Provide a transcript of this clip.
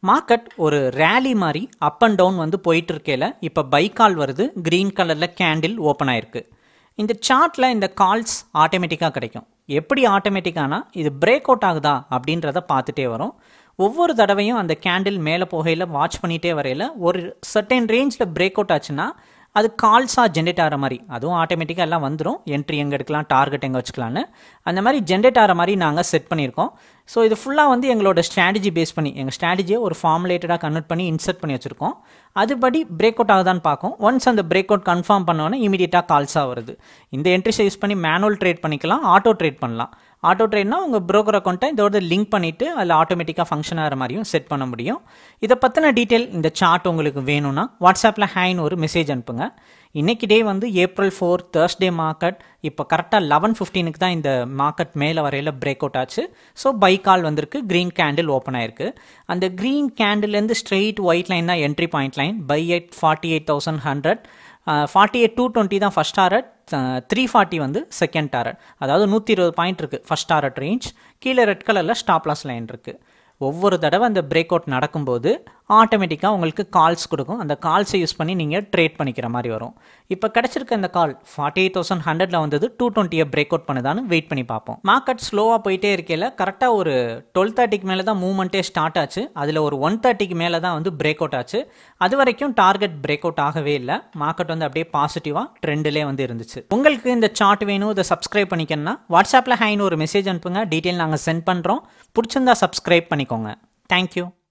Market ஒரு rally மாதிரி up and down வந்து போயிட்டு இருக்கையில் இப்போ பை கால் வருது, க்ரீன் கலரில் கேண்டில் ஓப்பன் ஆயிருக்கு. இந்த சார்ட்டில் இந்த கால்ஸ் ஆட்டோமேட்டிக்காக கிடைக்கும். எப்படி ஆட்டோமேட்டிக்கானா இது பிரேக் அவுட் ஆகுதா அப்படின்றத பார்த்துட்டே வரும். ஒவ்வொரு தடவையும் அந்த கேண்டில் மேலே போகையில் வாட்ச் பண்ணிகிட்டே வரையில் ஒரு சர்டன் ரேஞ்சில் பிரேக் அவுட் ஆச்சுன்னா அது கால்ஸாக ஜென்ரேட் ஆகிற மாதிரி, அதுவும் ஆட்டோமேட்டிக்காக எல்லாம் வந்துடும். என்ட்ரி எங்கே எடுக்கலாம், டார்கெட் எங்கே வச்சுக்கலான்னு அந்த மாதிரி ஜென்ரேட் ஆகிற மாதிரி நாங்கள் செட் பண்ணியிருக்கோம். ஸோ இது ஃபுல்லாக வந்து எங்களோட ஸ்ட்ராட்டஜி பேஸ் பண்ணி எங்கள் ஸ்ட்ராட்டஜியை ஒரு ஃபார்முலேட்டடாக கன்வெர்ட் பண்ணி இன்சர்ட் பண்ணி வச்சுருக்கோம். அதுபடி பிரேக் அவுட் ஆகுதான்னு பார்க்கும். ஒன்ஸ் அந்த பிரேக் அவுட் கன்ஃபார்ம் பண்ணோன்னே இமீடியட்டாக கால்ஸாக வருது. இந்த என்ட்ரிஸை யூஸ் பண்ணி மேனுவல் ட்ரேட் பண்ணிக்கலாம், ஆட்டோ ட்ரேட் பண்ணலாம். ஆட்டோ ட்ரேட்னா உங்கள் ப்ரோக்கர் அக்கௌண்ட்டை இதோட லிங்க் பண்ணிவிட்டு அதில் ஆட்டோமேட்டிக்காக ஃபங்க்ஷன் ஆகிற மாதிரியும் செட் பண்ண முடியும். இதை பற்றின டீட்டெயில் இந்த சார்ட் உங்களுக்கு வேணும்னா வாட்ஸ்அப்பில் ஹேன்னு ஒரு மெசேஜ் அனுப்புங்க. இன்றைக்கி டே வந்து April 4 Thursday மார்க்கெட். இப்போ கரெக்டாக 11:15 தான் இந்த மார்க்கெட் மேலே வரையில் பிரேக் அவுட் ஆச்சு. ஸோ பை கால் வந்திருக்கு, க்ரீன் கேண்டில் ஓப்பன் ஆயிருக்கு. அந்த க்ரீன் கேண்டில்லேருந்து ஸ்ட்ரெயிட் ஒயிட் லைன் தான் entry point line. Buy at 48,100, 48,220 தான் ஃபஸ்ட் டாரட், 340 வந்து செகண்ட் டாரட். அதாவது 120 பாயிண்ட் இருக்குது ஃபஸ்ட் டாரட் ரேஞ்ச். கீழே ரெட் கலரில் ஸ்டாப் லாஸ் லைன் இருக்குது. ஒவ்வொரு தடவை அந்த பிரேக் அவுட் நடக்கும்போது ஆட்டோமேட்டிக்காக உங்களுக்கு கால்ஸ் கொடுக்கும். அந்த கால்ஸை யூஸ் பண்ணி நீங்கள் ட்ரேட் பண்ணிக்கிற மாதிரி வரும். இப்போ கிடச்சிருக்க இந்த கால் 48,100 வந்தது, 220 பிரேக் அவுட் பண்ணுதான்னு வெயிட் பண்ணி பார்ப்போம். மார்க்கெட் ஸ்லோவாக போயிட்டே இருக்கையில் கரெக்டாக ஒரு 12:30 மேலே தான் மூவ்மெண்ட்டே ஸ்டார்ட் ஆச்சு. அதில் ஒரு 1:30 மேலே தான் வந்து பிரேக் அவுட் ஆச்சு. அது வரைக்கும் டார்கெட் பிரேக் அவுட் ஆகவே இல்லை. மார்க்கெட் வந்து அப்படியே பாசிட்டிவாக ட்ரெண்டிலே வந்து இருந்துச்சு. உங்களுக்கு இந்த சார்ட் வேணும், இதை சப்ஸ்கிரைப் பண்ணிக்கணும்னா வாட்ஸ்அப்பில் ஹைன்னு ஒரு மெசேஜ் அனுப்புங்க. டீட்டெயில் நாங்கள் சென்ட் பண்ணுறோம். பிடிச்சிருந்தா சப்ஸ்கிரைப் பண்ணிக்கோங்க. தேங்க்யூ.